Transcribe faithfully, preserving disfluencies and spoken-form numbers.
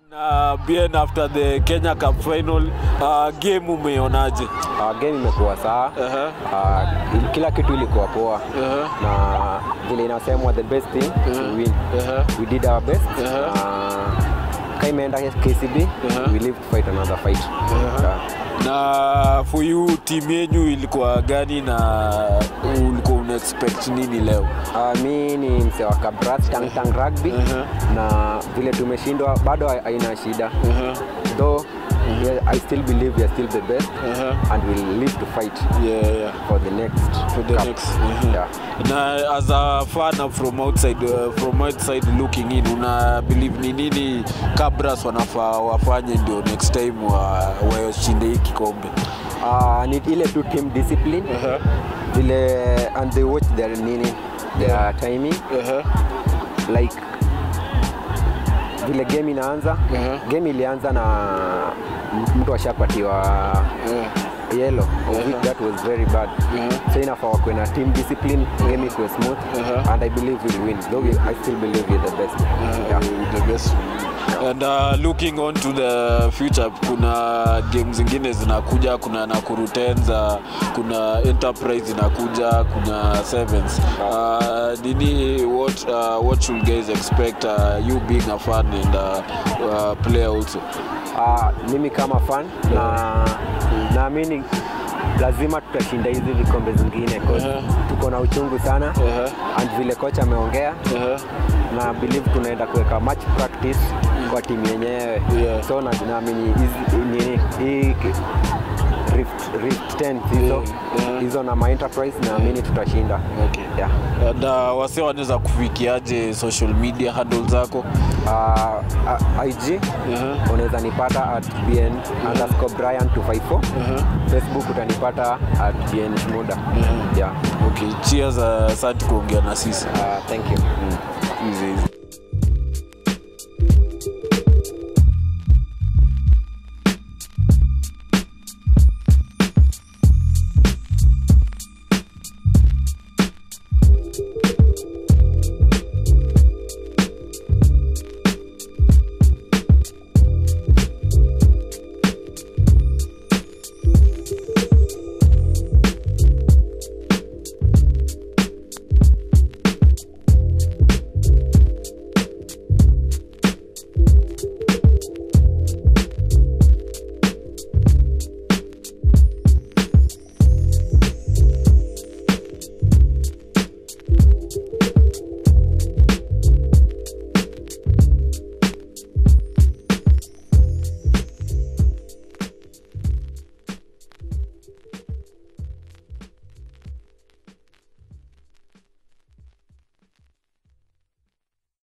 Na Bien, after the Kenya Cup final, uh, game umeonaje? Uh, game imekuwa sawa. Uh -huh. uh, kila kitu ilikuwa poa. Uh -huh. Na vile inasemwa the best thing uh -huh. to win. Uh -huh. We did our best. Uh -huh. uh, Kama imeenda K C B, uh -huh. we live to fight another fight. Uh -huh. uh, Na for you, team yenu ilikuwa gani na ulikuwa una expect nini leo? Uh, mi ni mse wa Kabras, Tang Tang Rugby. Uh -huh. Na vile tumeshindwa bado haina shida. Uh -huh. Though Uh-huh. yeah, I still believe we are still the best. Uh-huh. And we'll live to fight yeah, yeah. for the next for the cup. next uh-huh. yeah. Na as a fan from outside uh, from outside looking in, una believe ni nini Kabras wanafaa wafanye ndio next time wa washinde hii kikombe? Ah, uh, need ile tu team discipline. Uh-huh. Vile and they watch their nini their yeah. timing. Uh-huh. Like vile game inaanza, uh -huh. game ilianza na mtu ashapatiwa uh, yellow, uh -huh. that was very bad. Uh -huh. So inafaa wakwe na team discipline, game iko smooth, uh -huh. and I believe we'll win. Though we, I still believe we're the best. Uh, yeah. The best. Yeah. And uh, looking on to the future, kuna games zingine zinakuja, kuna Nakuru Tens, uh, kuna Enterprise zinakuja, kuna Sevens. Uh, dini what uh, what should guys expect, uh, you being a fan and uh, uh, player also? Uh, mimi kama fan na naamini lazima tutashinda hizi vikombe zingine kwa uh -huh. tuko na uchungu sana. Uh -huh. And vile kocha ameongea, uh -huh. na believe tunaenda kuweka match practice mm. kwa timu yenyewe. Yeah. So na naamini hizi nini hii Rift Rift ten hizo yeah. yeah. hizo na my Enterprise naamini tutashinda. Okay. Yeah. And uh, wase wanaweza kufikiaje social media handles zako? Uh, uh, I G uh -huh. unaweza nipata at Bien underscore Brian two five four. Uh -huh. Facebook utanipata at Bien Shmurda. Uh -huh. Yeah. Okay. Cheers, uh, asante kuongea na sisi. Uh, thank you. Mm. Easy, easy.